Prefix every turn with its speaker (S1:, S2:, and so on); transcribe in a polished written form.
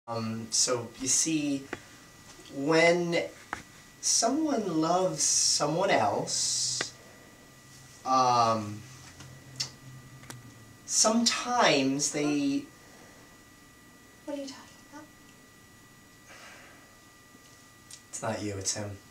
S1: So you see, when someone loves someone else, sometimes they...
S2: What are you talking about?
S1: It's not you, it's him.